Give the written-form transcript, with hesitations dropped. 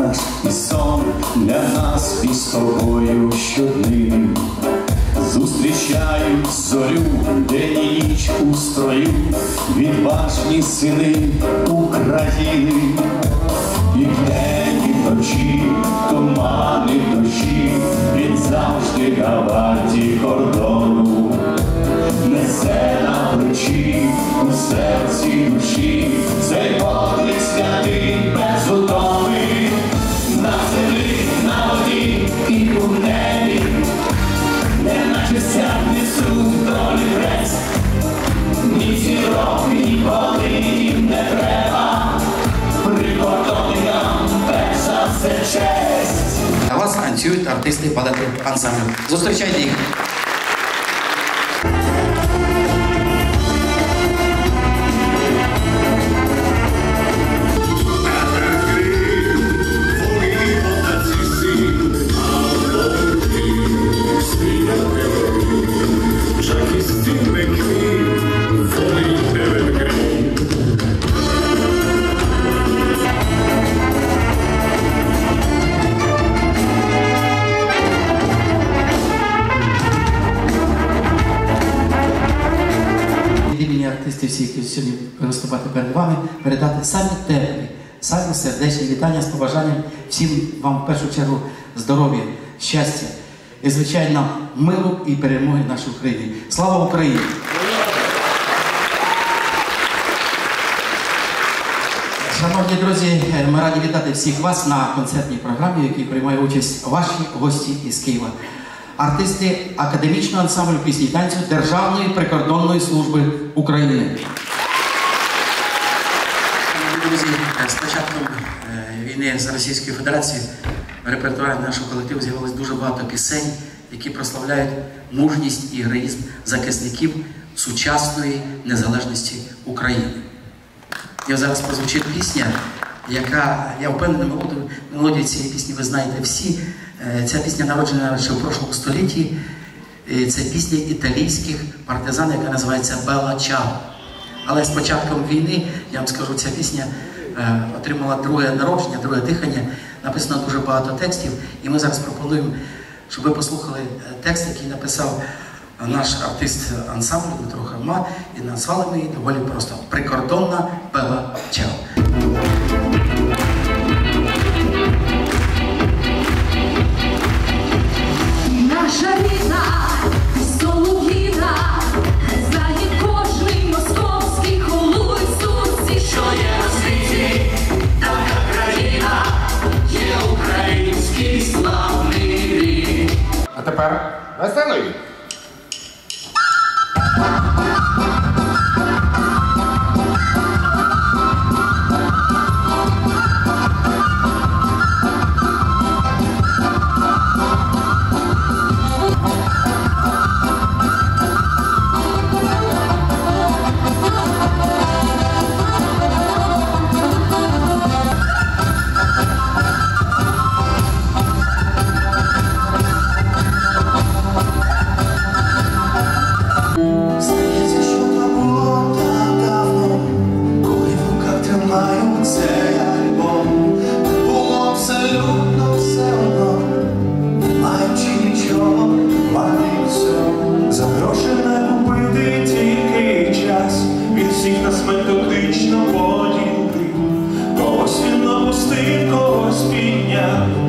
наш і сон для нас із тобою щодним. Зустрічають зорю, день і ніч у строю, відважні сини України. І вдень, і вночі, тумани дощі, він завжди на варті кордону. Несе на плечі, у серці душі, цей подвиг святий без утоми. На землі, на воді і у небі, неначе несу долі хрест. Ні зірок, ні води їм не треба, прикордонникам перш за все честь. А вас танцюють артисти балету ансамблю. Зустрічайте їх. Артистів всіх, які сьогодні виступати перед вами, передати самі теплі, самі сердечні вітання з побажанням всім вам в першу чергу здоров'я, щастя і, звичайно, миру і перемоги в нашій Україні. Слава Україні! Шановні друзі, ми раді вітати всіх вас на концертній програмі, в якій приймає участь ваші гості із Києва. Артисти академічного ансамблю пісні і танцю Державної прикордонної служби України. Друзі, з початком війни з Російською Федерацією в репертуарі нашого колективу з'явилось дуже багато пісень, які прославляють мужність і героїзм захисників сучасної незалежності України. І зараз прозвучить пісня, яка, я впевнений, мелодію цієї пісні ви знаєте всі. Ця пісня народжена ще в прошлому столітті. Це пісня італійських партизан, яка називається «Белла Чао». Але з початком війни, я вам скажу, ця пісня отримала друге народження, друге дихання. Написано дуже багато текстів. І ми зараз пропонуємо, щоб ви послухали текст, який написав наш артист ансамблю Дмитро Харма. І назвали ми її доволі просто «Прикордонна Белла Чао». Наша рідна Солов'їна, знає кожний московський холуй сурці, що є на світі, така країна, є український славний рід. А тепер веселий. Когось він опустив, когось підняв.